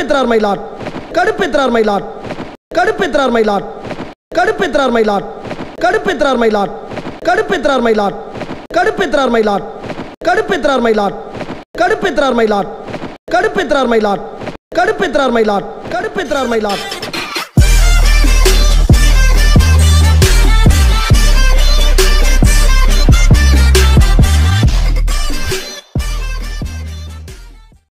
கடுப்பேற்றார் மயிலாட் கடுப்பேற்றார் மயிலாட் கடுப்பேற்றார் மயிலாட் கடுப்பேற்றார் மயிலாட் கடுப்பேற்றார் மயிலாட் கடுப்பேற்றார் மயிலாட் கடுப்பேற்றார் மயிலாட் கடுப்பேற்றார் மயிலாட் கடுப்பேற்றார் மயிலாட் கடுப்பேற்றார் மயிலாட் கடுப்பேற்றார் மயிலாட் கடுப்பேற்றார் மயிலாட்